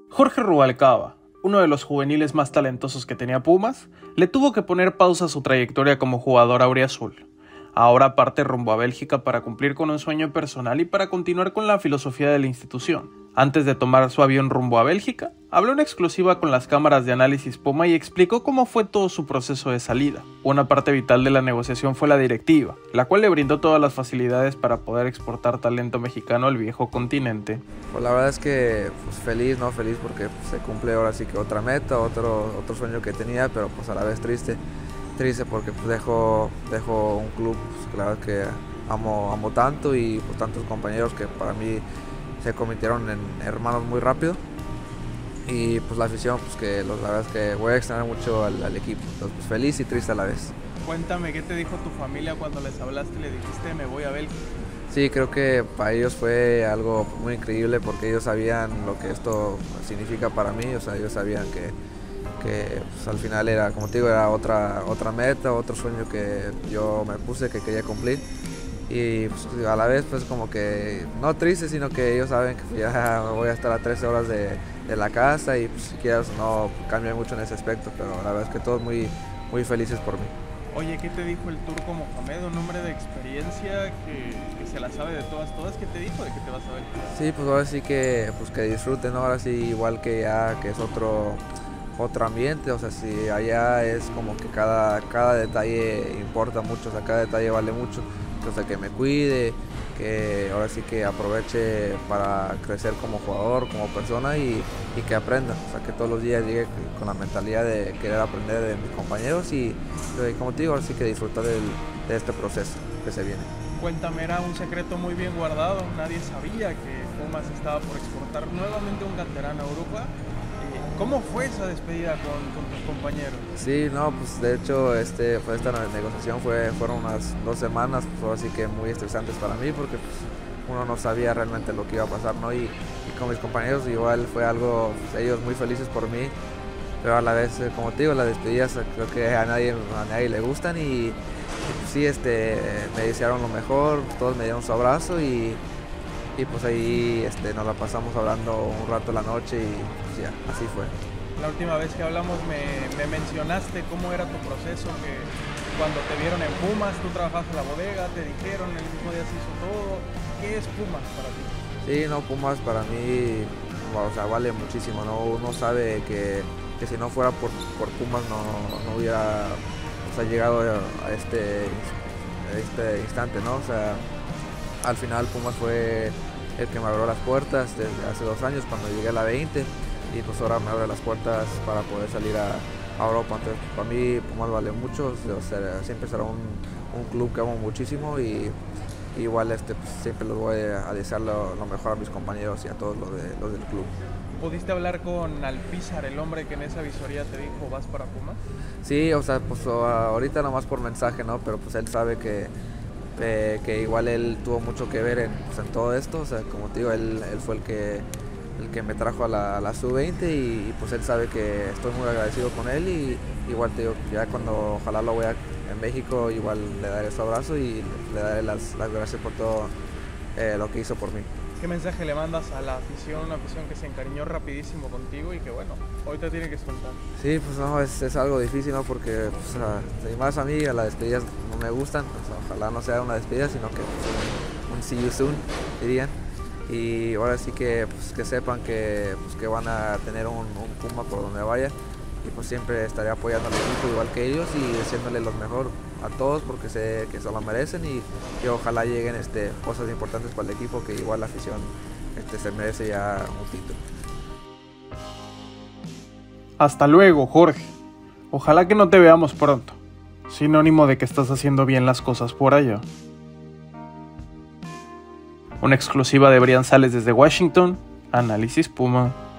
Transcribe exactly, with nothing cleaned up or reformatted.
Jorge Rubalcaba, uno de los juveniles más talentosos que tenía Pumas, le tuvo que poner pausa a su trayectoria como jugador auriazul. Ahora parte rumbo a Bélgica para cumplir con un sueño personal y para continuar con la filosofía de la institución. Antes de tomar su avión rumbo a Bélgica, habló en exclusiva con las cámaras de Análisis Puma y explicó cómo fue todo su proceso de salida. Una parte vital de la negociación fue la directiva, la cual le brindó todas las facilidades para poder exportar talento mexicano al viejo continente. Pues la verdad es que pues, feliz, ¿no? Feliz porque pues, se cumple ahora sí que otra meta, otro, otro sueño que tenía, pero pues a la vez triste. Triste porque pues, dejo, dejo un club pues, claro que amo, amo tanto y pues, tantos compañeros que para mí se convirtieron en hermanos muy rápido. Y pues la afición, pues que los, la verdad es que voy a extrañar mucho al, al equipo. Entonces pues feliz y triste a la vez. Cuéntame, ¿qué te dijo tu familia cuando les hablaste y le dijiste me voy a Bélgica? Sí, creo que para ellos fue algo muy increíble porque ellos sabían lo que esto significa para mí. O sea, ellos sabían que, que pues, al final era, como te digo, era otra, otra meta, otro sueño que yo me puse, que quería cumplir. Y pues, a la vez pues como que no triste, sino que ellos saben que ya voy a estar a trece horas de, de la casa y pues si quieres no cambia mucho en ese aspecto, pero la verdad es que todos muy, muy felices por mí. Oye, ¿qué te dijo el Turco Mohamed? Un hombre de experiencia que, que se la sabe de todas, todas. ¿Qué te dijo de que te vas a ver? Sí, pues ahora sí que, pues que disfruten, ¿no? Ahora sí igual que ya que es otro, otro ambiente, o sea, si allá es como que cada, cada detalle importa mucho, o sea, cada detalle vale mucho. O sea, que me cuide, que ahora sí que aproveche para crecer como jugador, como persona y, y que aprenda. O sea, que todos los días llegue con la mentalidad de querer aprender de mis compañeros y, como te digo, ahora sí que disfrutar del, de este proceso que se viene. Cuéntame, era un secreto muy bien guardado, nadie sabía que Pumas estaba por exportar nuevamente un canterano a Europa. ¿Cómo fue esa despedida con, con tus compañeros? Sí, no, pues de hecho este, fue esta negociación fue, fueron unas dos semanas, pues así que muy estresantes para mí porque pues, uno no sabía realmente lo que iba a pasar, ¿no? Y, y con mis compañeros igual fue algo, pues, ellos muy felices por mí, pero a la vez, como te digo, las despedidas creo que a nadie, a nadie le gustan y, y pues, sí, este, me desearon lo mejor, todos me dieron su abrazo y, y pues ahí este, nos la pasamos hablando un rato la noche y pues ya, así fue. La última vez que hablamos me, me mencionaste cómo era tu proceso, que cuando te vieron en Pumas, tú trabajabas en la bodega, te dijeron, el mismo día se hizo todo. ¿Qué es Pumas para ti? Sí, no, Pumas para mí, o sea, vale muchísimo, ¿no? Uno sabe que, que si no fuera por, por Pumas no, no hubiera o sea, llegado a este, a este instante, ¿no? O sea, al final Pumas fue el que me abrió las puertas desde hace dos años cuando llegué a la veinte y pues ahora me abre las puertas para poder salir a, a Europa. Entonces para mí Pumas vale mucho, o sea, siempre será un, un club que amo muchísimo y, y igual este, pues, siempre los voy a desear lo, lo mejor a mis compañeros y a todos los, de, los del club. ¿Pudiste hablar con Alpizar, el hombre que en esa visoría te dijo vas para Pumas? Sí, o sea, pues ahorita nomás por mensaje, ¿no? Pero pues él sabe que Eh, que igual él tuvo mucho que ver en, pues, en todo esto, o sea, como te digo, él, él fue el que, el que me trajo a la, a la sub veinte y, y pues él sabe que estoy muy agradecido con él y igual te digo, ya cuando ojalá lo vea en México, igual le daré su abrazo y le daré las, las gracias por todo eh, lo que hizo por mí. ¿Qué mensaje le mandas a la afición, una afición que se encariñó rapidísimo contigo y que bueno, hoy te tiene que soltar? Sí, pues no, es, es algo difícil, ¿no? Porque pues, a, y más a mí, a las despedidas no me gustan, pues, ojalá no sea una despedida, sino que pues, un, un see you soon, dirían. Y ahora sí que, pues, que sepan que, pues, que van a tener un, un Puma por donde vaya y pues siempre estaré apoyando al equipo igual que ellos y deseándole lo mejor a todos porque sé que se lo merecen y que ojalá lleguen este, cosas importantes para el equipo, que igual la afición este, se merece ya un título. Hasta luego, Jorge. Ojalá que no te veamos pronto. Sinónimo de que estás haciendo bien las cosas por allá. Una exclusiva de Brian Sales desde Washington, Análisis Puma.